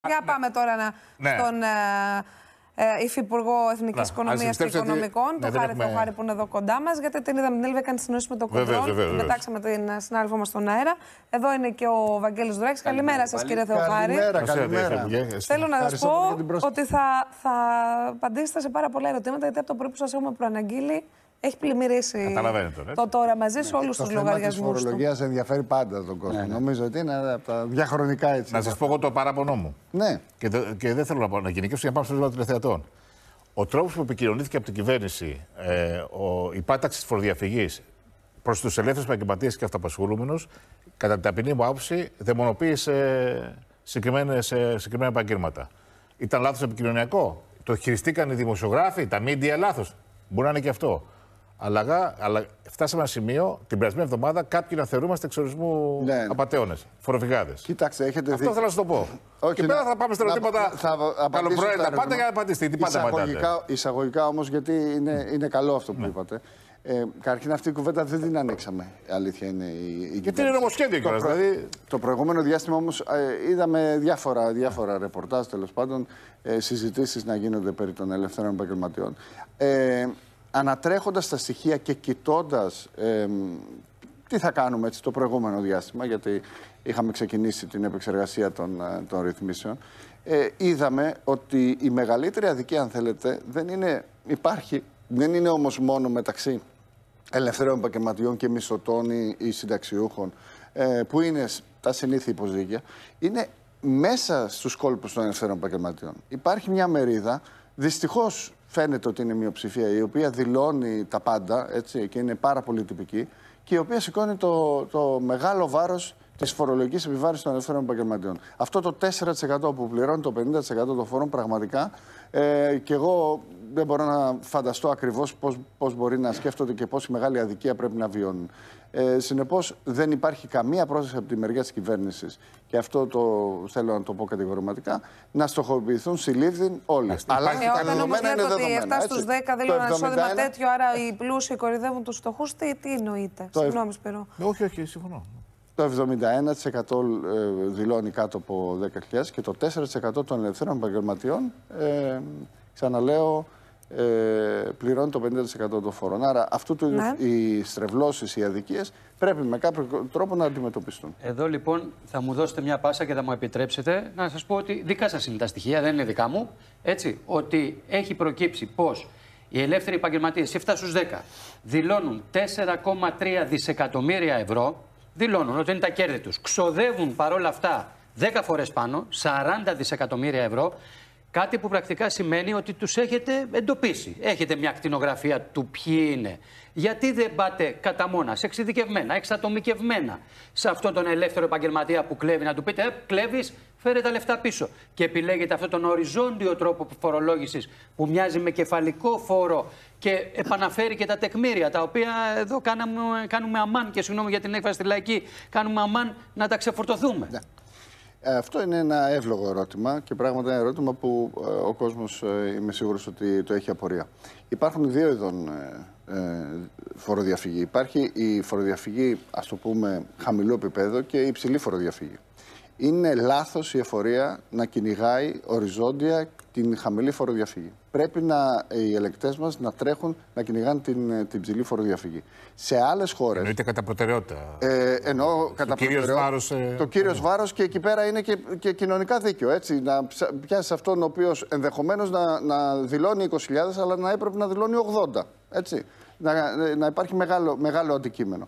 Για πάμε τώρα στον Υφυπουργό Εθνικής Οικονομίας και Οικονομικών, τον Χάρη Θεοχάρη, που είναι εδώ κοντά μας, γιατί την είδαμε την Έλβια, έκανε συνόηση με τον Κοντρόλ. Την πετάξαμε την συνάδελφό μας στον αέρα. Εδώ είναι και ο Βαγγέλης Δουράκης. Καλημέρα σας, κύριε Θεοχάρη. Καλημέρα. Θέλω να σας πω ότι θα απαντήσετε σε πάρα πολλά ερωτήματα, γιατί από το πρωί που σας έχουμε προαναγγείλει έχει πλημμυρίσει το τώρα μαζί σε όλους τους λογαριασμούς. Η φορολογία ενδιαφέρει πάντα τον κόσμο. Νομίζω ότι είναι από τα διαχρονικά έτσι. Να σας πω εγώ το παράπονό μου. Ναι. Και δεν θέλω να γυναικεύσω για να πάμε στο ζήτημα των τηλεθεατών. Ο τρόπος που επικοινωνήθηκε από την κυβέρνηση η πάταξη της φοροδιαφυγής προς τους ελεύθερους επαγγελματίες και αυτοαπασχολούμενους, κατά την ταπεινή μου άποψη, δαιμονοποίησε συγκεκριμένα επαγγέλματα. Ήταν λάθος επικοινωνιακό. Το χειριστήκαν οι δημοσιογράφοι, τα media λάθος. Μπορεί να είναι και αυτό. Αλλά φτάσαμε ένα σημείο την περασμένη εβδομάδα κάποιοι να θεωρούμαστε εξορισμού απατεώνες, φοροφυγάδες. Κοιτάξτε, έχετε αυτό θέλω να σου το πω. Και πέρα θα πάμε στα ερωτήματα καλοπροαίρετα πάντα για να απαντήσετε. Τι πάντα απαντάτε. Εισαγωγικά όμως, γιατί είναι καλό αυτό που είπατε. Καταρχήν αυτή η κουβέντα δεν την ανοίξαμε. Η αλήθεια είναι η γιατί είναι νομοσχέδιο κιόλας. Το προηγούμενο διάστημα όμως είδαμε διάφορα ρεπορτάζ, τέλος πάντων, συζητήσεις να γίνονται περί των ελευθέρων επαγγελματιών. Ανατρέχοντας τα στοιχεία και κοιτώντας τι θα κάνουμε έτσι, το προηγούμενο διάστημα, γιατί είχαμε ξεκινήσει την επεξεργασία των ρυθμίσεων, είδαμε ότι η μεγαλύτερη αδικία, αν θέλετε, δεν είναι όμως μόνο μεταξύ ελευθερών επαγγελματιών και μισθωτών ή συνταξιούχων, που είναι τα συνήθεια υποζύγια, είναι μέσα στους κόλπους των ελευθερών επαγγελματιών. Υπάρχει μια μερίδα, δυστυχώς φαίνεται ότι είναι μειοψηφία, η οποία δηλώνει τα πάντα, έτσι, και είναι πάρα πολύ τυπική, και η οποία σηκώνει το μεγάλο βάρος της φορολογικής επιβάρυνσης των ελευθερών επαγγελματιών. Αυτό το 4% που πληρώνει το 50% των φόρων, πραγματικά, και εγώ δεν μπορώ να φανταστώ ακριβώς πώς μπορεί να σκέφτονται και πόση μεγάλη αδικία πρέπει να βιώνουν. Συνεπώς, δεν υπάρχει καμία πρόθεση από τη μεριά της κυβέρνησης, και αυτό το θέλω να το πω κατηγορηματικά, να στοχοποιηθούν συλλήφθην όλοι. Αλλά τα δεδομένα είναι δεδομένα. 7 στους 10 δηλώνουν εισόδημα τέτοιο, άρα οι πλούσιοι κορυδεύουν τους φτωχούς. Τι εννοείται? Συγγνώμη, Σπύρο. Όχι, συμφωνώ. Το 71% δηλώνει κάτω από 10.000 και το 4% των ελευθέρων επαγγελματιών, ξαναλέω, πληρώνει το 50% των φόρων. Άρα αυτού του είδους οι στρεβλώσεις, οι αδικίες πρέπει με κάποιο τρόπο να αντιμετωπιστούν. Εδώ λοιπόν θα μου δώσετε μια πάσα και θα μου επιτρέψετε να σας πω ότι δικά σας είναι τα στοιχεία, δεν είναι δικά μου. Έτσι, ότι έχει προκύψει πως οι ελεύθεροι επαγγελματίες, 7 στους 10, δηλώνουν 4,3 δισεκατομμύρια ευρώ. Δηλώνουν ότι είναι τα κέρδη τους. Ξοδεύουν παρόλα αυτά 10 φορές πάνω, 40 δισεκατομμύρια ευρώ. Κάτι που πρακτικά σημαίνει ότι τους έχετε εντοπίσει. Έχετε μια ακτινογραφία του ποιοι είναι. Γιατί δεν πάτε κατά μόνας, εξειδικευμένα, εξατομικευμένα σε αυτόν τον ελεύθερο επαγγελματία που κλέβει, να του πείτε κλέβεις, φέρε τα λεφτά πίσω. Και επιλέγετε αυτόν τον οριζόντιο τρόπο φορολόγησης που μοιάζει με κεφαλικό φόρο και επαναφέρει και τα τεκμήρια, τα οποία εδώ κάνουμε αμάν, και συγγνώμη για την έκφραση στη λαϊκή, κάνουμε αμάν να τα ξεφορτωθούμε. Ναι. Αυτό είναι ένα εύλογο ερώτημα και πράγματι ένα ερώτημα που ο κόσμος, είμαι σίγουρος ότι το έχει απορία. Υπάρχουν δύο ειδών φοροδιαφυγή. Υπάρχει η φοροδιαφυγή, ας το πούμε, χαμηλού επίπεδου και η υψηλή φοροδιαφυγή. Είναι λάθος η εφορία να κυνηγάει οριζόντια την χαμηλή φοροδιαφυγή. Πρέπει οι ελεκτές μας να τρέχουν να κυνηγάνε την ψηλή φοροδιαφυγή. Σε άλλες χώρες. Εννοείται κατά προτεραιότητα. Εννοώ κατά προτεραιότητα. Το κύριος βάρος, και εκεί πέρα είναι και κοινωνικά δίκαιο. Έτσι, να πιάσει αυτόν ο οποίος ενδεχομένως να δηλώνει 20.000, αλλά να έπρεπε να δηλώνει 80. Έτσι. Να υπάρχει μεγάλο αντικείμενο.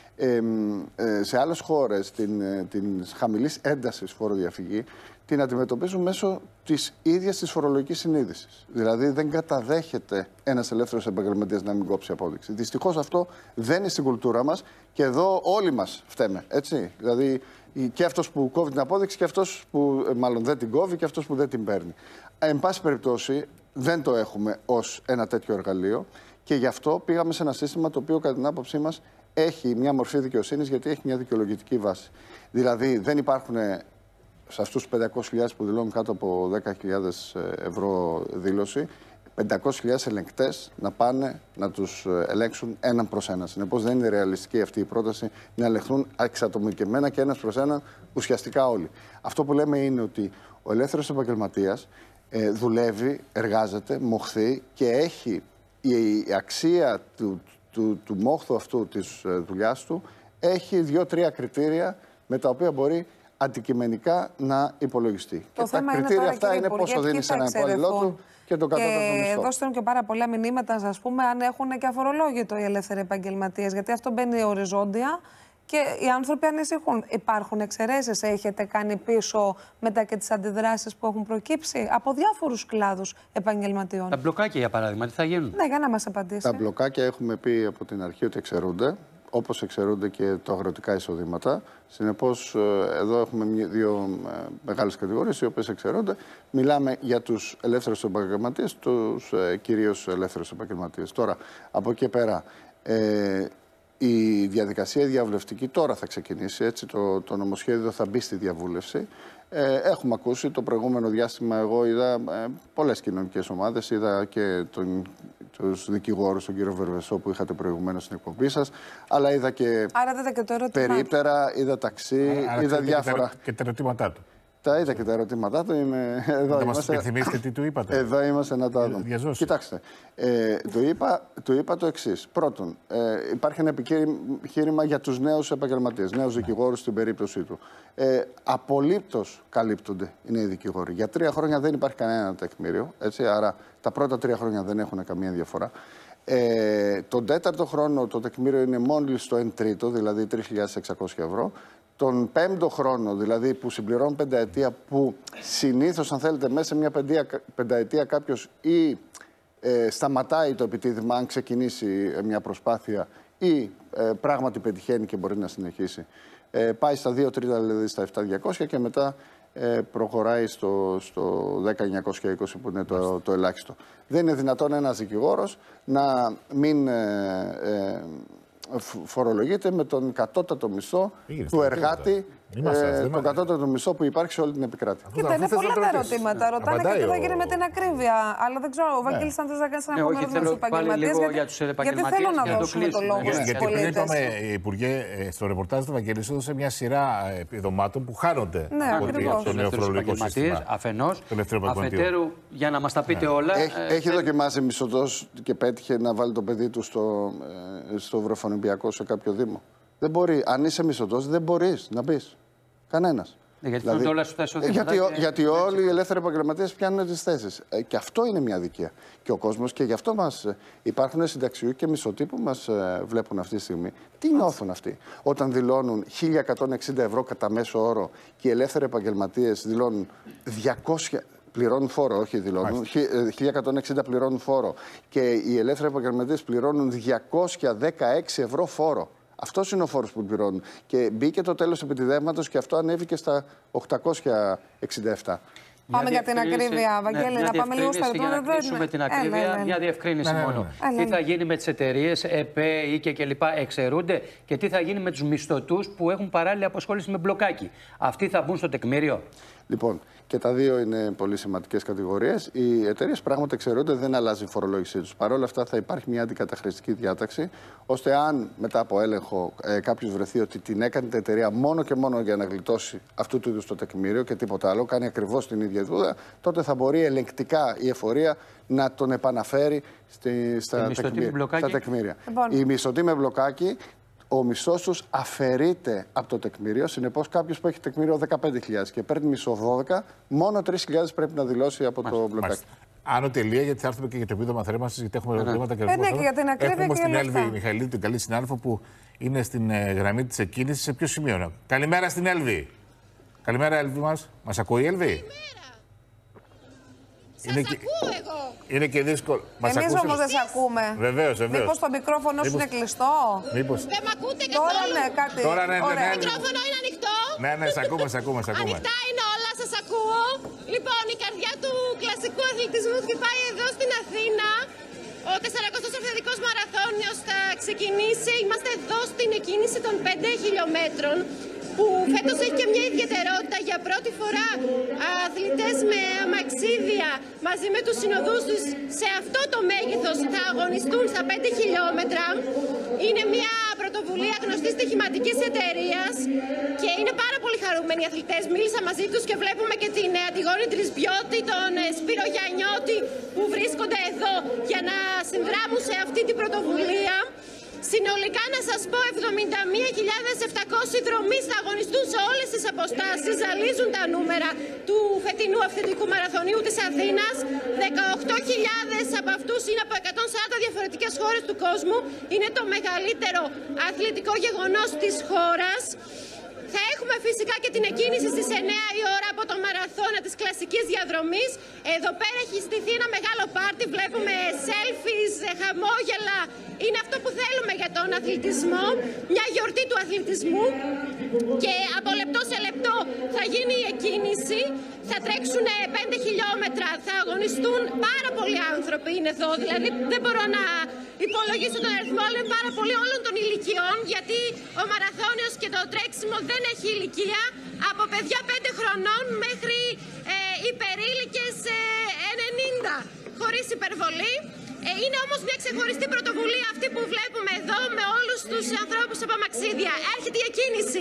Σε άλλες χώρες την χαμηλής έντασης φοροδιαφυγή την αντιμετωπίζουν μέσω της ίδιας της φορολογικής συνείδησης. Δηλαδή δεν καταδέχεται ένας ελεύθερος επαγγελματίας να μην κόψει απόδειξη. Δυστυχώς αυτό δεν είναι στην κουλτούρα μας, και εδώ όλοι μας φταίμε. Έτσι. Δηλαδή και αυτός που κόβει την απόδειξη και αυτός που μάλλον δεν την κόβει και αυτός που δεν την παίρνει. Εν πάση περιπτώσει δεν το έχουμε ως ένα τέτοιο εργαλείο, και γι' αυτό πήγαμε σε ένα σύστημα το οποίο κατά την άποψή μας έχει μια μορφή δικαιοσύνης, γιατί έχει μια δικαιολογητική βάση. Δηλαδή δεν υπάρχουν σε αυτούς τους 500.000 που δηλώνουν κάτω από 10.000 ευρώ δήλωση, 500.000 ελεγκτές να πάνε να τους ελέγξουν έναν προς έναν. Συνεπώς δεν είναι ρεαλιστική αυτή η πρόταση να ελεγχθούν εξατομικευμένα και ένας προς έναν ουσιαστικά όλοι. Αυτό που λέμε είναι ότι Ο ελεύθερος επαγγελματίας δουλεύει, εργάζεται, μοχθεί και έχει η αξία του μόχθου αυτού της δουλειάς του έχει 2-3 κριτήρια με τα οποία μπορεί αντικειμενικά να υπολογιστεί. Το και τα κριτήρια αυτά είναι πόσο δίνει σε έναν υπάλληλό του και τον κατώτατο μισθό. Εδώ στέλνουν και πάρα πολλά μηνύματα, ας πούμε, αν έχουν και αφορολόγητο οι ελεύθεροι επαγγελματίες. Γιατί αυτό μπαίνει οριζόντια και οι άνθρωποι ανησυχούν. Υπάρχουν εξαιρέσεις, έχετε κάνει πίσω μετά και τις αντιδράσεις που έχουν προκύψει από διάφορους κλάδους επαγγελματιών? Τα μπλοκάκια, για παράδειγμα, τι θα γίνουν? Ναι, για να μας απαντήσει. Τα μπλοκάκια έχουμε πει από την αρχή ότι εξαιρούνται, όπως εξαιρούνται και τα αγροτικά εισοδήματα. Συνεπώς, εδώ έχουμε δύο μεγάλες κατηγορίες οι οποίες εξαιρούνται. Μιλάμε για τους ελεύθερους επαγγελματίες, τους κυρίως ελεύθερους επαγγελματίες. Τώρα, από εκεί πέρα, η διαδικασία διαβουλευτική τώρα θα ξεκινήσει, έτσι το νομοσχέδιο θα μπει στη διαβούλευση. Έχουμε ακούσει το προηγούμενο διάστημα, εγώ είδα πολλές κοινωνικές ομάδες, είδα και τους δικηγόρους, τον κύριο Βερβεσό που είχατε προηγουμένως στην εκπομπή σας, αλλά είδα και περίπτερα, είδα ταξί, είδα διάφορα. Και τα ερωτήματά του. Τα είδα και τα ερωτήματά του. Θα μας υπενθυμίσετε τι του είπατε? Εδώ είμαστε να τα δούμε. Κοιτάξτε, του είπα το εξής. Πρώτον, υπάρχει ένα επιχείρημα για τους νέους επαγγελματίες, νέους δικηγόρους στην περίπτωσή του. Απολύτως καλύπτονται οι νέοι δικηγόροι. Για 3 χρόνια δεν υπάρχει κανένα τεκμήριο, έτσι, άρα τα πρώτα 3 χρόνια δεν έχουν καμία διαφορά. Τον 4ο χρόνο το τεκμήριο είναι μόλις στο 1/3, δηλαδή 3.600 ευρώ. Τον 5ο χρόνο, δηλαδή που συμπληρώνουν πενταετία, που συνήθως, αν θέλετε, μέσα σε μια πενταετία κάποιος ή σταματάει το επιτίδημα, αν ξεκινήσει μια προσπάθεια, ή πράγματι πετυχαίνει και μπορεί να συνεχίσει. Πάει στα 2/3, δηλαδή στα 7.200 και μετά προχωράει στο 10.920 που είναι το ελάχιστο. Δεν είναι δυνατόν ένας δικηγόρος να μην φορολογείται με τον κατώτατο μισθό του εργάτη, τον κατώτατο μισθό που υπάρχει σε όλη την επικράτεια. Κοίτα, είναι πολλά τα ερωτήματα. Ρωτάνε και τι θα γίνει με την ακρίβεια. Αλλά δεν ξέρω, ο Βαγγέλης, αν θες να κάνεις ένα κομμάτι με τους επαγγελματίες. Γιατί θέλω να δώσουμε το λόγο στους πολίτες. Γιατί είπαμε, Υπουργέ, στο ρεπορτάζ του Βαγγέλης έδωσε μια σειρά επιδομάτων που χάνονται από το νέο φορολογικό σύστημα. Αφενός, αφετέρου, για να μας τα πείτε όλα. Έχει δοκιμάσει μισθωτός και πέτυχε να βάλει το παιδί του στο βρεφονιπιακό σε κάποιο δήμο? Δεν μπορεί. Αν είσαι μισθωτός, δεν μπορείς να μπεις. Κανένας. Γιατί όλα σου τα γιατί όλοι οι ελεύθεροι επαγγελματίες πιάνουν τις θέσεις. Και αυτό είναι μια αδικία. Και ο κόσμος, και γι' αυτό υπάρχουν συνταξιούχοι και μισθωτοί που μας βλέπουν αυτή τη στιγμή. Τι νιώθουν αυτοί όταν δηλώνουν 1.160 ευρώ κατά μέσο όρο και οι ελεύθεροι επαγγελματίες δηλώνουν 200. Πληρώνουν φόρο, όχι δηλώνουν. 1.160 πληρώνουν φόρο. Και οι ελεύθεροι επαγγελματίες πληρώνουν 216 ευρώ φόρο. Αυτός είναι ο φόρος που πληρώνουν. Και μπήκε το τέλος επιτιδεύματος και αυτό ανέβηκε στα 867. Πάμε για την ακρίβεια, Βαγγέλη, να πάμε λίγο στα για να κλείσουμε την ακρίβεια, μια διευκρίνηση μόνο. Τι θα γίνει με τις εταιρείες, ΕΠΕ, ΙΚΕ κλπ. Εξαιρούνται? Και τι θα γίνει με τους μισθωτούς που έχουν παράλληλη απασχόληση με μπλοκάκι? Αυτοί θα μπουν στο τεκμήριο? Λοιπόν, και τα δύο είναι πολύ σημαντικές κατηγορίες. Οι εταιρείες πράγματι εξαιρούνται, δεν αλλάζει η φορολόγησή τους. Παρ' όλα αυτά, θα υπάρχει μια αντικαταχρηστική διάταξη, ώστε αν μετά από έλεγχο κάποιος βρεθεί ότι την έκανε την εταιρεία μόνο και μόνο για να γλιτώσει αυτού του είδους το τεκμήριο και τίποτα άλλο, κάνει ακριβώς την ίδια δουλειά, τότε θα μπορεί ελεγκτικά η εφορία να τον επαναφέρει στα τεκμήρια. Η μισθωτή με μπλοκάκι, ο μισθός τους αφαιρείται από το τεκμήριο. Συνεπώς, κάποιος που έχει τεκμήριο 15.000 και παίρνει μισθό 12, μόνο 3.000 πρέπει να δηλώσει από το μπλοκάκι. Άνω τελεία, γιατί θα έρθουμε και για το επίδομα θέρμανσης, γιατί έχουμε ερωτήματα και ερωτήματα. Ναι, και για την ακρίβεια. Έχουμε στην Έλβη Μιχαηλίδη, την καλή συνάδελφο που είναι στην γραμμή της εκκίνησης. Σε ποιο σημείο είναι? Καλημέρα στην Έλβη. Καλημέρα, Έλβη μας. Μας ακούει η Έλβη? Ακούω εγώ. Είναι και δύσκολο. Εμείς όμως δεν σε ακούμε. Βεβαίως. Μήπως το μικρόφωνο σου είναι κλειστό? Δεν με ακούτε καθόλου? Τώρα ναι, κάτι. Τώρα ναι. Το μικρόφωνο είναι ανοιχτό? Ναι, σε ακούμε. Ανοιχτά είναι όλα, σας ακούω. Λοιπόν, η καρδιά του κλασικού αθλητισμού χτυπάει εδώ στην Αθήνα. Ο 40ος Ορθοδικός Μαραθώνιος θα ξεκινήσει. Είμαστε εδώ στην εκκίνηση των 5 χιλιόμετρων, που φέτος έχει και μια ιδιαιτερότητα. Για πρώτη φορά αθλητές με αμαξίδια μαζί με τους συνοδούς τους σε αυτό το μέγεθος θα αγωνιστούν στα 5 χιλιόμετρα. Είναι μια πρωτοβουλία πρωτοβουλία γνωστής στοιχηματικής εταιρείας και είναι πάρα πολύ χαρούμενοι οι αθλητές. Μίλησα μαζί τους και βλέπουμε και την Αντιγόνη Τρισμπιώτη, τον Σπύρο Γιαννιώτη που βρίσκονται εδώ για να συνδράμουν σε αυτή την πρωτοβουλία. Συνολικά να σας πω 71.700 δρομείς θα αγωνιστούν σε όλες τις αποστάσεις, ζαλίζουν τα νούμερα του φετινού αυθεντικού μαραθωνίου της Αθήνας. 18.000 από αυτούς είναι από 140 διαφορετικές χώρες του κόσμου. Είναι το μεγαλύτερο αθλητικό γεγονός της χώρας. Θα έχουμε φυσικά και την εκκίνηση στις 9 η ώρα από το μαραθώνα της κλασικής διαδρομής. Εδώ πέρα έχει στηθεί ένα μεγάλο πάρτι, βλέπουμε selfies, χαμόγελα. Είναι αυτό που θέλουμε για τον αθλητισμό, μια γιορτή του αθλητισμού. Και από λεπτό σε λεπτό θα γίνει η εκκίνηση, θα τρέξουν 5 χιλιόμετρα, θα αγωνιστούν πάρα πολλοί άνθρωποι είναι εδώ. Δηλαδή δεν μπορώ να υπολογίσω τον αριθμό, αλλά είναι πάρα πολλοί όλων των ηλικιών, γιατί ο μαραθώνιος και το τρέξιμο δεν έχει ηλικία, από παιδιά 5 χρονών μέχρι υπερήλικες 90, χωρίς υπερβολή. Είναι όμως μια ξεχωριστή πρωτοβουλία αυτή που βλέπουμε εδώ με όλους τους ανθρώπους από αμαξίδια. Έρχεται η εκκίνηση.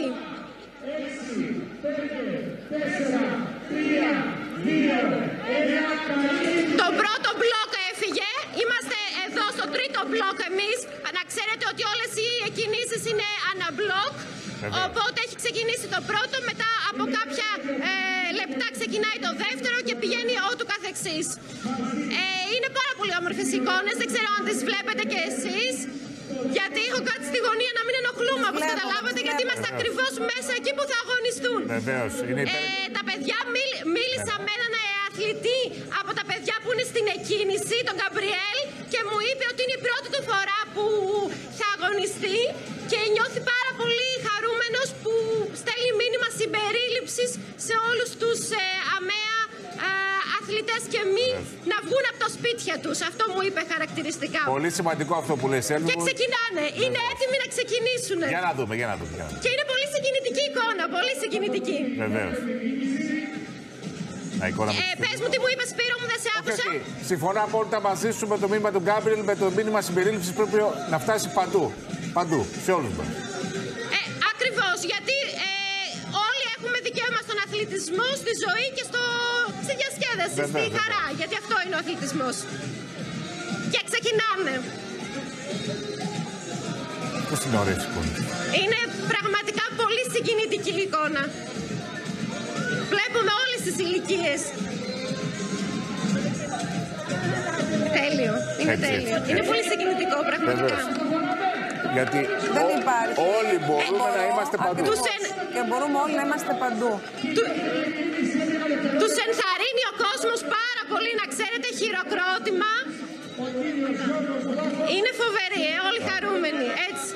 6, 5, 4, 3, 2, 1. Το πρώτο μπλοκ έφυγε. Είμαστε εδώ στο τρίτο μπλοκ εμείς. Να ξέρετε ότι όλες οι εκκινήσεις είναι αναμπλοκ. Οπότε έχει ξεκινήσει το πρώτο, μετά από κάποια λεπτά ξεκινάει το δεύτερο και πηγαίνει ότου καθεξής. Είναι πάρα πολύ όμορφες εικόνες, δεν ξέρω αν τις βλέπετε κι εσείς. Γιατί έχω κάτι στη γωνία να μην ενοχλούμε, όπως καταλάβατε, γιατί είμαστε ακριβώς μέσα εκεί που θα αγωνιστούν. Βεβαίως. Τα παιδιά, μίλησα με έναν αθλητή από τα παιδιά που είναι στην εκκίνηση, τον Γκαμπριέλ, και μου είπε ότι είναι η πρώτη του φορά που θα αγωνιστεί και νιώθει πάρα πολύ χαρούμενος που στέλνει μήνυμα συμπερίληψης σε όλους τους ΑΜΕΑ αθλητές και μη να βγουν από τα σπίτια τους. Αυτό μου είπε χαρακτηριστικά. Πολύ σημαντικό αυτό που λες, Έλβη. Και ξεκινάνε. Είναι έτοιμοι να ξεκινήσουν. Για να δούμε, για να δούμε. Και είναι πολύ συγκινητική εικόνα, πολύ συγκινητική. Βεβαίως. Πες μου τι μου είπες, Σπύρο μου, δεν σε άκουσα. Συμφωνώ απόλυτα μαζί σου με το μήνυμα του Γκάμπριελ, με το μήνυμα συμπερίληψης πρέπει να φτάσει παντού. Παντού, σε όλους μας. Ακριβώς, γιατί όλοι έχουμε δικαίωμα στον αθλητισμό, στη ζωή και στη διασκέδαση, στη χαρά. Γιατί αυτό είναι ο αθλητισμός. Και ξεκινάμε. Πώς είναι ωραίες εικόνες. Είναι πραγματικά πολύ συγκινητική εικόνα. Βλέπουμε όλες τις ηλικίες. Τέλειο. Είναι τέλειο. Είναι πολύ συγκινητικό πραγματικά. Γιατί όλοι μπορούμε να είμαστε παντού. Και μπορούμε όλοι να είμαστε παντού. Τους ενθαρρύνει ο κόσμος πάρα πολύ, να ξέρετε, χειροκρότημα. Είναι φοβερή, όλοι χαρούμενοι, έτσι.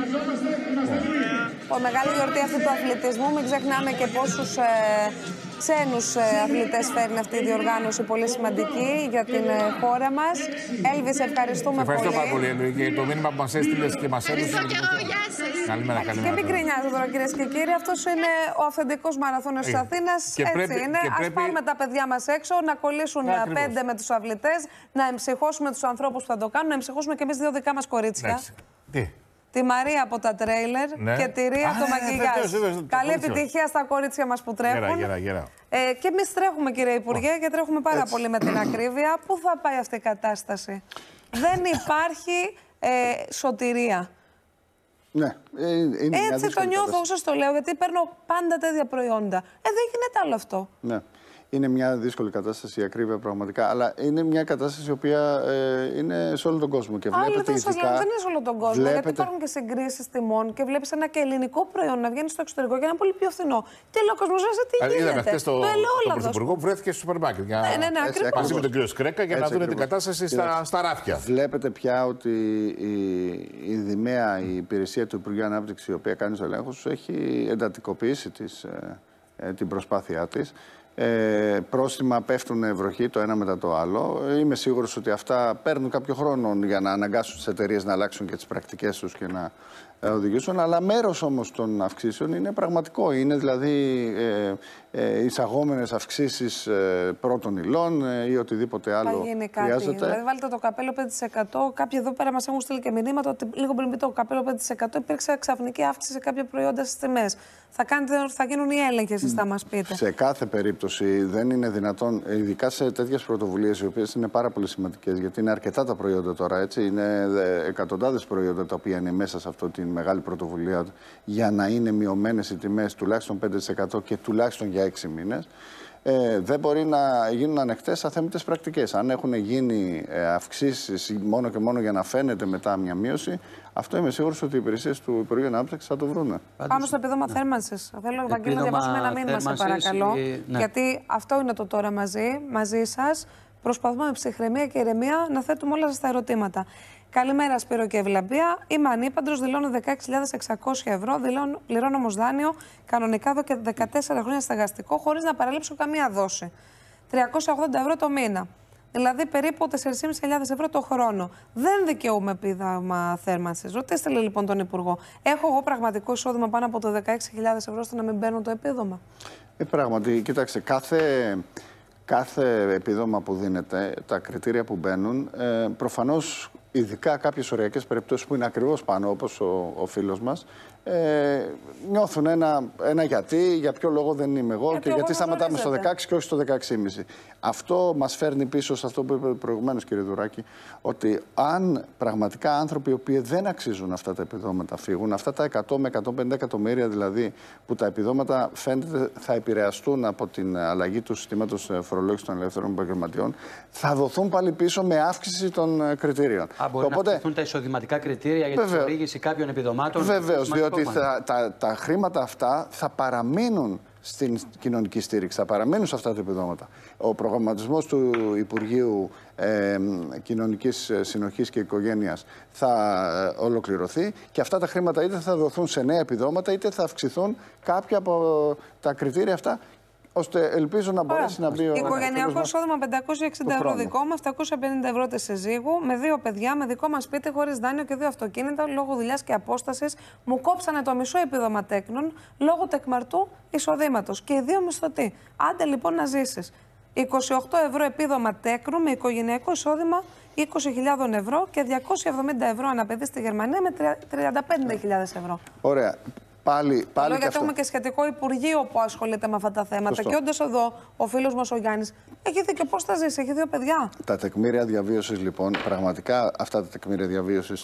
Μεγάλη γιορτή αυτή του αθλητισμού, μην ξεχνάμε και πόσους ξένους αθλητές φέρνει αυτή η διοργάνωση, πολύ σημαντική για την χώρα μας. Έλβη, σε ευχαριστούμε πολύ. Ευχαριστώ πάρα πολύ, Έλβη, για το μήνυμα που μας έστειλες και μας έδωσες. Ευχαριστώ και εγώ, γεια σας. Καλημέρα, καλημέρα. Και μην κρινιάζετε τώρα, κυρίες και κύριοι, αυτός είναι ο αυθεντικός μαραθώνιος της Αθήνας. Έτσι είναι. Ας πάρουμε τα παιδιά μας έξω, να κολλήσουν 5 με τους αυλητές, να εμψυχώσουμε τους ανθρώπους που θα το κάνουν, να εμψυχώσουμε και εμείς 2 δικά μας κορίτσια. Τι. Τη Μαρία από τα τρέιλερ και τη Ρία από το Μαγκιγιάζ. Καλή επιτυχία στα κορίτσια μας που τρέχουν. Και εμείς τρέχουμε, κύριε Υπουργέ, και τρέχουμε πάρα πολύ με την ακρίβεια. Πού θα πάει αυτή η κατάσταση? Δεν υπάρχει σωτηρία. Ναι, είναι έτσι το νιώθω, όσο το λέω, γιατί παίρνω πάντα τέτοια προϊόντα. Δεν γίνεται άλλο αυτό. Ναι. Είναι μια δύσκολη κατάσταση η ακρίβεια πραγματικά, αλλά είναι μια κατάσταση η οποία είναι σε όλο τον κόσμο. Και βλέπετε δεν είναι σε όλο τον κόσμο, γιατί υπάρχουν και συγκρίσεις τιμών και βλέπεις ένα και ελληνικό προϊόν να βγαίνει στο εξωτερικό και να είναι πολύ πιο φθηνό. Και λέει ο κόσμος, τι γίνεται. Είδαμε χθες τον Πρωθυπουργό που βρέθηκε στο σούπερ μάρκετ μαζί με τον κύριο Σκρέκα για να δουν την κατάσταση στα ράφια. Βλέπετε πια ότι η ΔΙΜΕΑ, η υπηρεσία του Υπουργείου Ανάπτυξης, η οποία κάνει τους ελέγχους, έχει εντατικοποιήσει την προσπάθειά της. Πρόστιμα πέφτουν βροχή το ένα μετά το άλλο. Είμαι σίγουρος ότι αυτά παίρνουν κάποιο χρόνο για να αναγκάσουν τις εταιρείες να αλλάξουν και τις πρακτικές τους και να οδηγήσουν. Αλλά μέρος όμως των αυξήσεων είναι πραγματικό. Είναι δηλαδή εισαγόμενες αυξήσεις πρώτων υλών ή οτιδήποτε άλλο χρειάζεται. Δηλαδή, βάλτε το καπέλο 5%. Κάποιοι εδώ πέρα μας έχουν στείλει και μηνύματα ότι λίγο πριν πει το καπέλο 5% υπήρξε ξαφνική αύξηση σε κάποια προϊόντα στις τιμές. Θα γίνουν οι έλεγχοι, εσείς θα μας πείτε. Σε κάθε περίπτωση δεν είναι δυνατόν, ειδικά σε τέτοιες πρωτοβουλίες, οι οποίες είναι πάρα πολύ σημαντικές, γιατί είναι αρκετά τα προϊόντα τώρα, έτσι. Είναι εκατοντάδες προϊόντα τα οποία είναι μέσα σε αυτή τη μεγάλη πρωτοβουλία για να είναι μειωμένες οι τιμές τουλάχιστον 5% και τουλάχιστον για 6 μήνες. Δεν μπορεί να γίνουν ανεκτές αθέμητες πρακτικές. Αν έχουν γίνει αυξήσεις μόνο και μόνο για να φαίνεται μετά μια μείωση, αυτό είμαι σίγουρος ότι οι υπηρεσίες του Υπουργείου Ανάπτυξης θα το βρούνε. Πάμε στο επίδομα θέρμανσης. Θέλω να διαβάσουμε ένα μήνυμα, σε παρακαλώ. Γιατί αυτό είναι το τώρα μαζί σας. Προσπαθούμε με ψυχραιμία και ηρεμία να θέτουμε όλα σας τα ερωτήματα. Καλημέρα, Σπύρο και Ευλαμπία. Είμαι ανήπαντρος, δηλώνω 16.600 ευρώ, πληρώνω όμως δάνειο κανονικά εδώ και 14 χρόνια στεγαστικό, χωρίς να παραλείψω καμία δόση. 380 ευρώ το μήνα. Δηλαδή περίπου 4.500 ευρώ το χρόνο. Δεν δικαιούμαι επίδομα θέρμανσης. Ρωτήστε λοιπόν τον Υπουργό. Έχω εγώ πραγματικό εισόδημα πάνω από το 16.000 ευρώ ώστε να μην παίρνω το επίδομα? Πράγματι, κοιτάξτε, κάθε επίδομα που δίνεται, τα κριτήρια που μπαίνουν, προφανώς, ειδικά κάποιες οριακές περιπτώσεις που είναι ακριβώς πάνω, όπως ο φίλος μας, νιώθουν ένα γιατί, για ποιο λόγο δεν είμαι εγώ και γιατί σταματάμε στο 16 και όχι στο 16,5. Αυτό μας φέρνει πίσω σε αυτό που είπε προηγουμένως, κύριε Δουράκη, ότι αν πραγματικά άνθρωποι οι οποίοι δεν αξίζουν αυτά τα επιδόματα φύγουν, αυτά τα 100 με 150 εκατομμύρια δηλαδή που τα επιδόματα φαίνεται θα επηρεαστούν από την αλλαγή του συστήματος φορολόγησης των ελεύθερων επαγγελματιών, θα δοθούν πάλι πίσω με αύξηση των κριτήριων. Μπορεί να αυξηθούν τα εισοδηματικά κριτήρια για τη χορήγηση κάποιων επιδομάτων. Βεβαίως, διότι τα χρήματα αυτά θα παραμείνουν στην κοινωνική στήριξη, θα παραμείνουν σε αυτά τα επιδόματα. Ο προγραμματισμός του Υπουργείου Κοινωνικής Συνοχής και Οικογένειας θα ολοκληρωθεί και αυτά τα χρήματα είτε θα δοθούν σε νέα επιδόματα είτε θα αυξηθούν κάποια από τα κριτήρια αυτά, ώστε ελπίζω να μπορέσει να μπει ο οικογενειακό εισόδημα 560 ευρώ δικό μας, 750 ευρώ τη συζύγου, με 2 παιδιά, με δικό μας σπίτι, χωρίς δάνειο και 2 αυτοκίνητα, λόγω δουλειάς και απόστασης. Μου κόψανε το μισό επίδομα τέκνων λόγω τεκμαρτού εισοδήματος και οι 2 μισθωτοί. Άντε λοιπόν να ζήσεις. 28 ευρώ επίδομα τέκνου με οικογενειακό εισόδημα 20.000 ευρώ και 270 ευρώ αναπαιδεία στη Γερμανία με 35.000 ευρώ. Ωραία. Πάλι γιατί έχουμε και σχετικό Υπουργείο που ασχολείται με αυτά τα θέματα. Σωστό. Και όντως εδώ ο φίλος μας ο Γιάννης έχει δει και πώς θα ζήσει, έχει 2 παιδιά. Τα τεκμήρια διαβίωσης λοιπόν, πραγματικά αυτά τα τεκμήρια διαβίωσης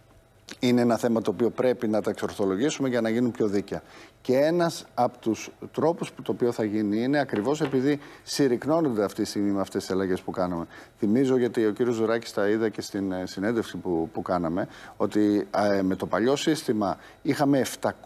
είναι ένα θέμα το οποίο πρέπει να τα εξορθολογήσουμε για να γίνουν πιο δίκαια. Και ένας από τους τρόπους που το οποίο θα γίνει είναι ακριβώς επειδή συρρυκνώνονται αυτή τη στιγμή με αυτές τις αλλαγές που κάναμε. Θυμίζω, γιατί ο κύριος Ζουράκης τα είδα και στην συνέντευξη που κάναμε, ότι με το παλιό σύστημα είχαμε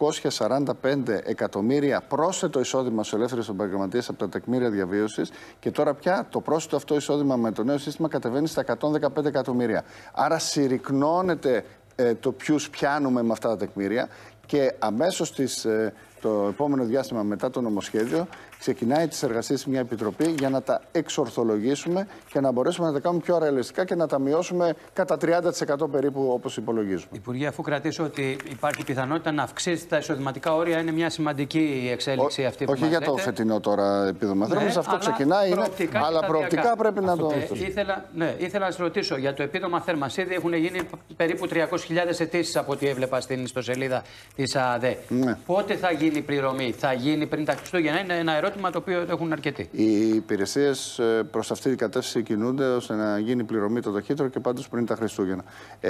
745 εκατομμύρια πρόσθετο εισόδημα στους ελεύθερους επαγγελματίες από τα τεκμήρια διαβίωσης και τώρα πια το πρόσθετο αυτό εισόδημα με το νέο σύστημα κατεβαίνει στα 115 εκατομμύρια. Άρα συρρυκνώνεται το ποιους πιάνουμε με αυτά τα τεκμήρια και αμέσως το επόμενο διάστημα μετά το νομοσχέδιο ξεκινάει τις εργασίες μια επιτροπή για να τα εξορθολογήσουμε και να μπορέσουμε να τα κάνουμε πιο ρεαλιστικά και να τα μειώσουμε κατά 30% περίπου όπως υπολογίζουμε. Υπουργέ, αφού κρατήσω ότι υπάρχει πιθανότητα να αυξήσει τα εισοδηματικά όρια, είναι μια σημαντική εξέλιξη αυτή που όχι για λέτε. Το φετινό τώρα επίδομα θέρμανσης, αυτό ξεκινάει, αλλά προοπτικά πρέπει να το... Ήθελα να σας ρωτήσω για το επίδομα θέρμανσης. Ήδη έχουν γίνει περίπου 300.000 αιτήσεις από ό,τι έβλεπα στην ιστοσελίδα της ΑΔΕ. Ναι. Πότε θα γίνει η πληρωμή, θα γίνει πριν τα Χριστούγεννα? Είναι ένα ερώτημα το οποίο έχουν αρκετοί. Οι υπηρεσίες προς αυτή την κατεύθυνση κινούνται ώστε να γίνει πληρωμή το ταχύτερο και πάντως πριν τα Χριστούγεννα.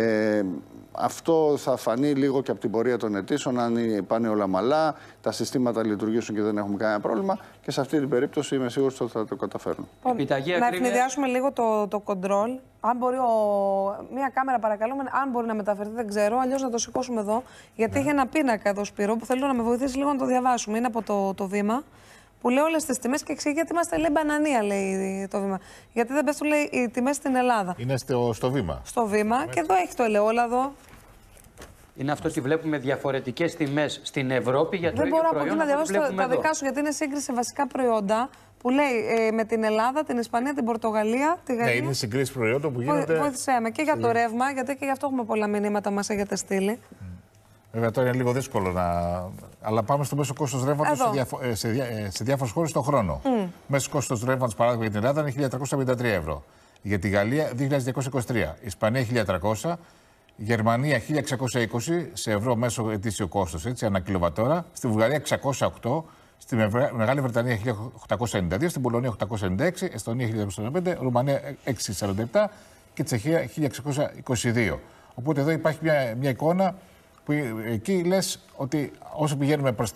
Αυτό θα φανεί λίγο και από την πορεία των αιτήσεων, αν πάνε όλα μαλά, τα συστήματα λειτουργήσουν και δεν έχουμε κανένα πρόβλημα και σε αυτή την περίπτωση είμαι σίγουρος ότι θα το καταφέρουν. Να ευνηδιάσουμε λίγο το κοντρόλ. Αν μπορεί μία κάμερα παρακαλούμε, αν μπορεί να μεταφερθεί, δεν ξέρω, αλλιώς να το σηκώσουμε εδώ. Γιατί έχει ένα πίνακα εδώ, Σπύρο, που θέλω να με βοηθήσει λίγο να το διαβάσουμε. Είναι από το Βήμα, που λέει όλες τις τιμές και εξηγεί γιατί είμαστε, λέει, μπανανία, λέει το Βήμα. Γιατί δεν πέφτουν, λέει, οι τιμές στην Ελλάδα. Είναι στο Βήμα. Στο Βήμα και εδώ έχει το ελαιόλαδο. Είναι αυτό ότι βλέπουμε διαφορετικές τιμές στην Ευρώπη για το ίδιο προϊόν. Δεν μπορώ να διαβάσω τα δικά σου, γιατί είναι σύγκριση σε βασικά προϊόντα που λέει με την Ελλάδα, την Ισπανία, την Πορτογαλία, τη Γαλλία. Ναι, είναι συγκρίσεις προϊόντων που γίνονται. Βοήθησέ με και για το ρεύμα, γιατί και γι' αυτό έχουμε πολλά μηνύματα μας έχετε στείλει. Βέβαια τώρα είναι λίγο δύσκολο να. Αλλά πάμε στο μέσο κόστος ρεύματος σε διάφορες χώρες τον χρόνο. Μέσο κόστος ρεύματος, παράδειγμα, για την Ελλάδα είναι 1.353 ευρώ. Για τη Γαλλία 2.223. Ισπανία 1.300. Γερμανία 1.620 σε ευρώ μέσο ετήσιο κόστος, έτσι, ανά κιλοβατόρα. Στη Βουλγαρία 608. Στη Μεγάλη Βρετανία 1.892. Στην Πολωνία 896. Εστονία 1.295. Ρουμανία 647. Και Τσεχία 1.622. Οπότε εδώ υπάρχει μια εικόνα που εκεί λες ότι όσο πηγαίνουμε προς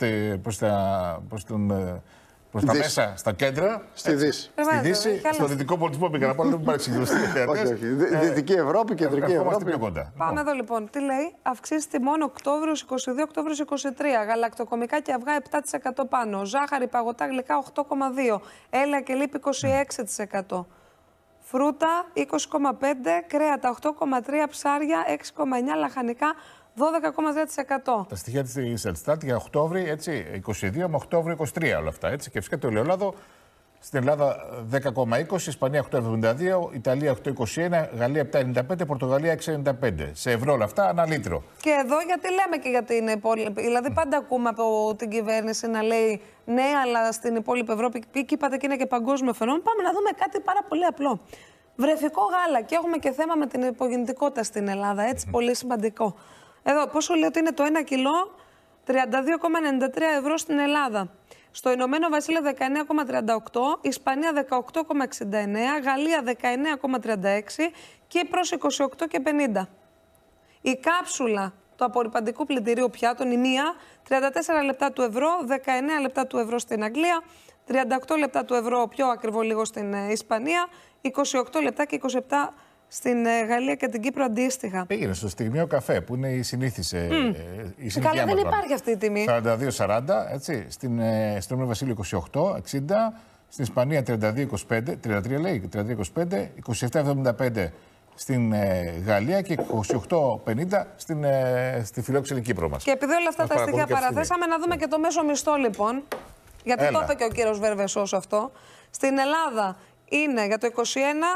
τα μέσα, στα κέντρα. Στη Δύση. Στη Δύση, στο δυτικό πολιτισμό πήγα να πω, δεν μου παρεξηγηθεί. Όχι. Δυτική Ευρώπη, κεντρική Ευρώπη. Πιο κοντά. Πάμε εδώ λοιπόν. Τι λέει, αυξήσει τιμών Οκτώβριος 22, Οκτώβριος 23. Γαλακτοκομικά και αυγά 7% πάνω. Ζάχαρη, παγωτά, γλυκά 8,2. Έλαια και λίπη 26%. Φρούτα 20,5, κρέατα 8,3, ψάρια 6,9, λαχανικά 12,3%. Τα στοιχεία της Ελστάτ για Οκτώβρη, έτσι, 22 με Οκτώβριο 23 όλα αυτά, έτσι. Και φυσικά το ελαιόλαδο στην Ελλάδα 10,20, Ισπανία 8,72, Ιταλία 8,21, Γαλλία 7,95, Πορτογαλία 6,95. Σε ευρώ όλα αυτά, ανά λίτρο. Και εδώ γιατί λέμε και για την υπόλοιπη. Δηλαδή, πάντα ακούμε από την κυβέρνηση να λέει ναι, αλλά στην υπόλοιπη Ευρώπη, και είπατε και είναι και παγκόσμιο φαινόμενο. Πάμε να δούμε κάτι πάρα πολύ απλό. Βρεφικό γάλα. Και έχουμε και θέμα με την υπογεννητικότητα στην Ελλάδα. Έτσι, πολύ σημαντικό. Εδώ, πόσο λέει ότι είναι το 1 κιλό, 32,93 ευρώ στην Ελλάδα. Στο Ηνωμένο Βασίλειο 19,38, Ισπανία 18,69, Γαλλία 19,36, Κύπρος 28,50. Η κάψουλα του απορριπαντικού πλυντηρίου πιάτων, η μία, 34 λεπτά του ευρώ, 19 λεπτά του ευρώ στην Αγγλία, 38 λεπτά του ευρώ πιο ακριβό λίγο στην Ισπανία, 28 λεπτά και 27 στην Γαλλία και την Κύπρο αντίστοιχα. Πήγαινε στο στιγμίο καφέ που είναι η συνήθιση. Καλά, δεν υπάρχει αυτή η τιμή. 42,40, έτσι. Στην Ηνωμένο Βασίλειο 28,60. Στην Ισπανία 32,25. 33 λέει, 32,25. 27,75 στην Γαλλία και 28,50 στη φιλόξενη Κύπρο μας. Και επειδή όλα αυτά τα στοιχεία παραθέσαμε, να δούμε και το μέσο μισθό λοιπόν. Γιατί το είπε και ο κύριος Βέρβεσος αυτό. Στην Ελλάδα είναι για το 21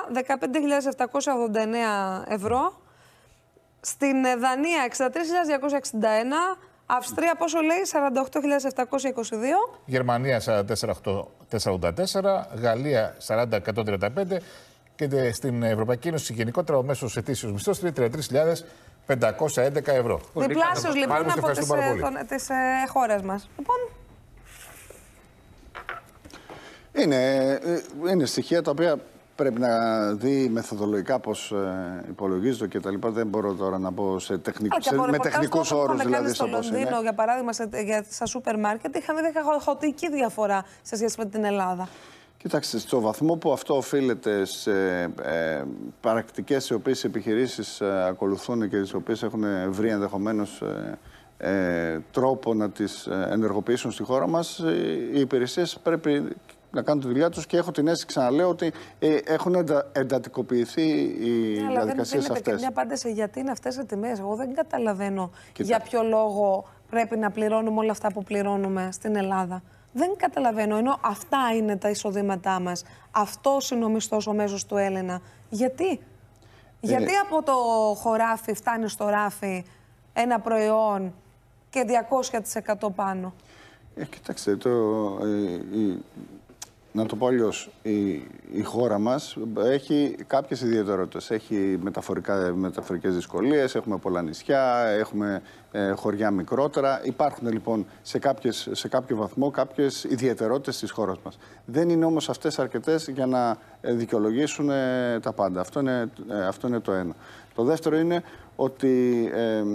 15.789 ευρώ. Στην Δανία 63.261. Αυστρία πόσο λέει, 48.722. Γερμανία 44.484. Γαλλία 40.135. Και στην Ευρωπαϊκή Ένωση γενικότερα ο μέσος ετήσιος μισθός είναι 33.511 ευρώ. Διπλάσιος λοιπόν από τις χώρες μας. Λοιπόν. Είναι στοιχεία τα οποία πρέπει να δει μεθοδολογικά πώς υπολογίζονται και τα λοιπά. Δεν μπορώ τώρα να πω με τεχνικούς όρους. Δηλαδή στο Λονδίνο, για παράδειγμα, στα σούπερ μάρκετ, είχαμε δει χαοτική διαφορά σε σχέση με την Ελλάδα. Κοιτάξτε, στο βαθμό που αυτό οφείλεται σε πρακτικές οι οποίες οι επιχειρήσεις ακολουθούν και τις οποίες έχουν βρει ενδεχομένως τρόπο να τις ενεργοποιήσουν στη χώρα μας, οι υπηρεσίες πρέπει να κάνουν τη δουλειά τους και έχω την αίσθηση, ξαναλέω, ότι έχουν εντατικοποιηθεί οι διαδικασίες αυτές. Και μια απάντηση γιατί είναι αυτές οι τιμές. Εγώ δεν καταλαβαίνω για ποιο λόγο πρέπει να πληρώνουμε όλα αυτά που πληρώνουμε στην Ελλάδα. Δεν καταλαβαίνω, ενώ αυτά είναι τα εισοδήματά μας. Αυτός είναι ο μισθός ο μέσος του Έλληνα. Γιατί? Γιατί από το χωράφι φτάνει στο ράφι ένα προϊόν και 200% πάνω? Κοιτάξτε, να το πω αλλιώς, η χώρα μας έχει κάποιες ιδιαιτερότητες. Έχει μεταφορικές δυσκολίες, έχουμε πολλά νησιά, έχουμε χωριά μικρότερα. Υπάρχουν λοιπόν σε κάποιο βαθμό κάποιες ιδιαιτερότητες της χώρας μας. Δεν είναι όμως αυτές αρκετές για να δικαιολογήσουν τα πάντα. Αυτό είναι το ένα. Το δεύτερο είναι ότι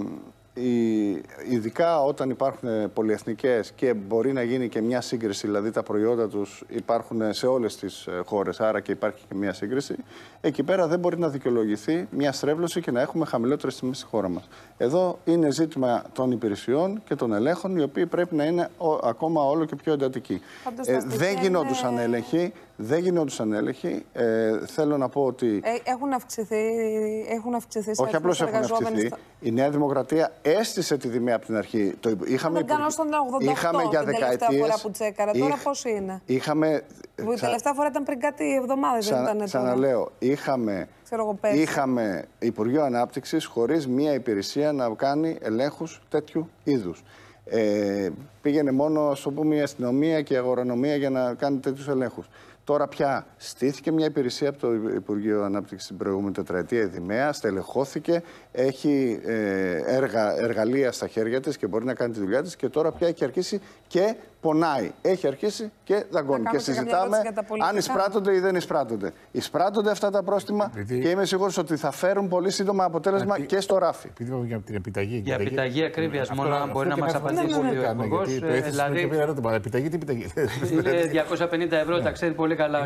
ειδικά όταν υπάρχουν πολυεθνικές και μπορεί να γίνει και μια σύγκριση, δηλαδή τα προϊόντα τους υπάρχουν σε όλες τις χώρες, άρα και υπάρχει και μια σύγκριση, εκεί πέρα δεν μπορεί να δικαιολογηθεί μια στρέβλωση και να έχουμε χαμηλότερες τιμές στη χώρα μας. Εδώ είναι ζήτημα των υπηρεσιών και των ελέγχων, οι οποίοι πρέπει να είναι ακόμα όλο και πιο εντατικοί. Δεν γινόντουσαν έλεγχοι, Δεν γινόντουσαν έλεγχοι. Θέλω να πω ότι. Έχουν αυξηθεί. Όχι απλώς έχουν αυξηθεί. Η Νέα Δημοκρατία έστησε τη τιμή από την αρχή. Δεν κάνω στον 88 την τελευταία φορά που τσέκαρα. Τώρα πώς είναι. Η τελευταία φορά ήταν πριν κάτι εβδομάδες, δεν ήταν. Ξαναλέω, είχαμε Υπουργείο Ανάπτυξης χωρίς μία υπηρεσία να κάνει ελέγχους τέτοιου είδους. Πήγαινε μόνο, ας το πούμε, η αστυνομία και η αγορανομία για να κάνει τέτοιους ελέγχους. Τώρα πια στήθηκε μια υπηρεσία από το Υπουργείο Ανάπτυξης την προηγούμενη τετραετία, η Δημαία, στελεχώθηκε, έχει εργαλεία στα χέρια της και μπορεί να κάνει τη δουλειά της και τώρα πια έχει αρχίσει και πονάει. Έχει αρχίσει και δαγκώνει. Και συζητάμε αν εισπράττονται ή δεν εισπράττονται. Εισπράττονται αυτά τα πρόστιμα και είμαι σίγουρος ότι θα φέρουν πολύ σύντομα αποτέλεσμα και στο ράφι. Για την επιταγή. Για επιταγή ακρίβειας, μόνο αν μπορεί να μας απαντήσει ο Υπουργός. Δηλαδή, επιταγή τι επιταγή. Είναι 250 ευρώ, τα ξέρει πολύ καλά.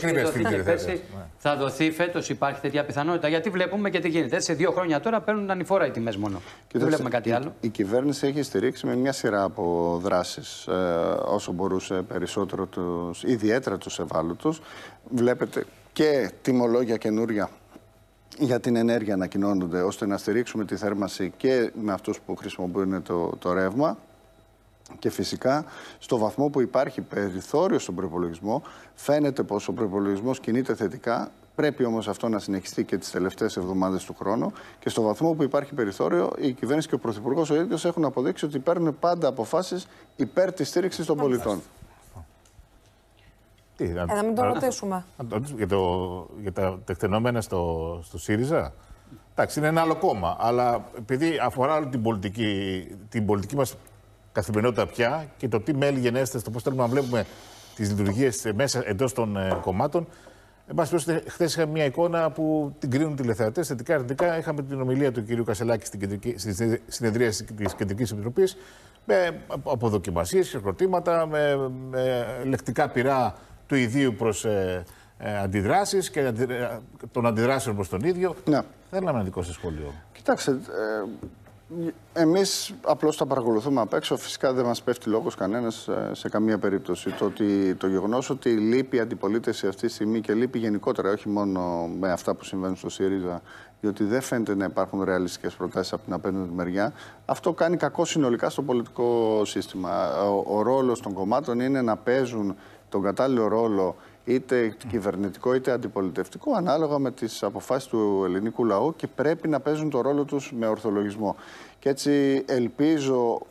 Θα δοθεί φέτος, υπάρχει τέτοια πιθανότητα. Γιατί βλέπουμε και τι γίνεται. Σε 2 χρόνια τώρα παίρνουν ανηφόρα οι τιμές μόνο. Δεν βλέπουμε κάτι άλλο. Η κυβέρνηση έχει στηρίξει με μια σειρά από δράσεις όσο μπορούσε περισσότερο ιδιαίτερα τους ευάλωτους. Βλέπετε και τιμολόγια καινούρια για την ενέργεια ανακοινώνονται ώστε να στηρίξουμε τη θέρμανση και με αυτούς που χρησιμοποιούν το ρεύμα. Και φυσικά, στο βαθμό που υπάρχει περιθώριο στον προϋπολογισμό, φαίνεται πως ο προϋπολογισμός κινείται θετικά. Πρέπει όμως αυτό να συνεχιστεί και τις τελευταίες εβδομάδες του χρόνου. Και στο βαθμό που υπάρχει περιθώριο, η κυβέρνηση και ο Πρωθυπουργός ο ίδιος έχουν αποδείξει ότι παίρνουν πάντα αποφάσεις υπέρ της στήριξης των πολιτών. Να μην το ρωτήσουμε. Για τα τεκτενόμενα στο ΣΥΡΙΖΑ. Εντάξει, είναι ένα άλλο κόμμα. Αλλά επειδή αφορά την πολιτική μας καθημερινότητα πια και το τι μέλη γενέστε, το πώς θέλουμε να βλέπουμε τις λειτουργίες μέσα εντός των κομμάτων. Εν πάση περιπτώσει, χθες είχαμε μια εικόνα που την κρίνουν τηλεθεατές θετικά αρνητικά. Είχαμε την ομιλία του κ. Κασελάκη στη συνεδρίαση της Κεντρικής Επιτροπής με αποδοκιμασίες, χειροκροτήματα, με λεκτικά πειρά του ιδίου προς αντιδράσεις και των αντιδράσεων προς τον ίδιο. Ναι. Θέλαμε ένα δικό σας σχόλιο. Κοιτάξτε. Εμείς απλώς τα παρακολουθούμε απ' έξω. Φυσικά δεν μας πέφτει λόγος κανένας σε καμία περίπτωση. Το γεγονός ότι λείπει η αντιπολίτευση αυτή τη στιγμή και λείπει γενικότερα, όχι μόνο με αυτά που συμβαίνουν στο ΣΥΡΙΖΑ, διότι δεν φαίνεται να υπάρχουν ρεαλιστικές προτάσεις από την απέναντι μεριά, αυτό κάνει κακό συνολικά στο πολιτικό σύστημα. Ο ρόλος των κομμάτων είναι να παίζουν τον κατάλληλο ρόλο, είτε κυβερνητικό είτε αντιπολιτευτικό, ανάλογα με τις αποφάσεις του ελληνικού λαού και πρέπει να παίζουν το ρόλο τους με ορθολογισμό. Και έτσι ελπίζω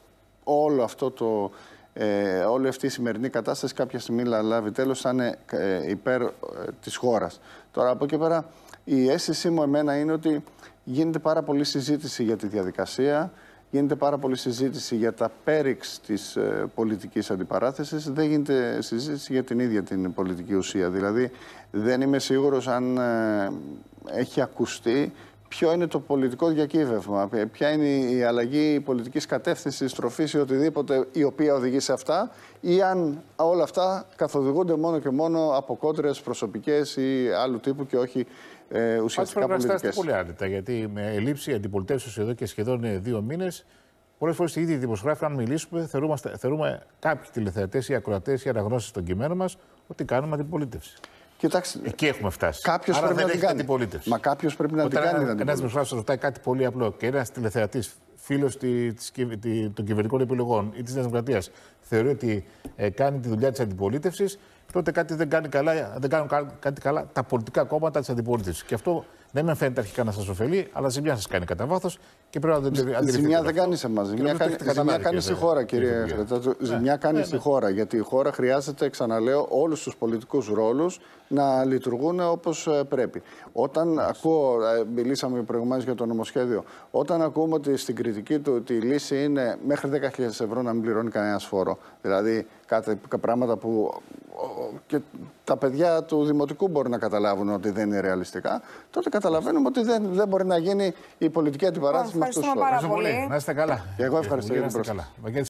όλη αυτή η σημερινή κατάσταση κάποια στιγμή να λάβει τέλος, θα είναι υπέρ της χώρας. Τώρα από εκεί πέρα η αίσθησή μου εμένα είναι ότι γίνεται πάρα πολλή συζήτηση για τη διαδικασία. Γίνεται πάρα πολλή συζήτηση για τα πέριξ της πολιτικής αντιπαράθεσης, δεν γίνεται συζήτηση για την ίδια την πολιτική ουσία. Δηλαδή, δεν είμαι σίγουρος αν έχει ακουστεί ποιο είναι το πολιτικό διακύβευμα, ποια είναι η αλλαγή πολιτικής κατεύθυνσης, στροφής ή οτιδήποτε η οποία οδηγεί σε αυτά, ή αν όλα αυτά καθοδηγούνται μόνο και μόνο από κόντρες προσωπικές ή άλλου τύπου και όχι ουσιαστικά πολιτικές. Είναι πολύ άνετα, γιατί με ελλείψη αντιπολιτεύσεως εδώ και σχεδόν 2 μήνες, πολλές φορές οι ίδιοι δημοσιογράφοι, αν μιλήσουμε, θεωρούμε κάποιοι τηλεθεατές ή ακροατές ή αναγνώσεις των κειμένων μας ότι κάνουμε αντιπολίτευση. Κοιτάξτε, εκεί έχουμε φτάσει. Κάποιος πρέπει να την κάνει. Αντιπολίτευση. Μα κάποιος πρέπει να την κάνει. Ένας δημοσιογράφος ρωτάει κάτι πολύ απλό και ένας τηλεθεατής, φίλος των κυβερνητικών επιλογών ή της Νέας Δημοκρατίας, θεωρεί ότι κάνει τη δουλειά της αντιπολίτευσης, τότε κάτι δεν κάνουν κάτι καλά τα πολιτικά κόμματα της αντιπολίτευσης. Και αυτό δεν με φαίνεται αρχικά να σας ωφελεί, αλλά ζημιά σας κάνει κατά βάθος και πρέπει να το αντιληφθείτε. Ζημιά δεν κάνει σε εμάς. Ζημιά κάνει στη χώρα, κύριε Χρετάτου. Ζημιά κάνει στη χώρα. Γιατί η χώρα χρειάζεται, ξαναλέω, όλους τους πολιτικούς ρόλους να λειτουργούν όπως πρέπει. Όταν ακούω, μιλήσαμε προηγουμένως για το νομοσχέδιο, όταν ακούμε ότι στην κριτική του ότι η λύση είναι μέχρι 10.000 ευρώ να μην πληρώνει κανένας φόρο. Δηλαδή κάτι πράγματα που και τα παιδιά του Δημοτικού μπορεί να καταλάβουν ότι δεν είναι ρεαλιστικά, τότε καταλαβαίνουμε ότι δεν μπορεί να γίνει η πολιτική αντιπαράθεση με αυτούς τους όρους. Ευχαριστούμε πάρα πολύ. Να είστε καλά. Και εγώ ευχαριστώ για την πρόσκληση.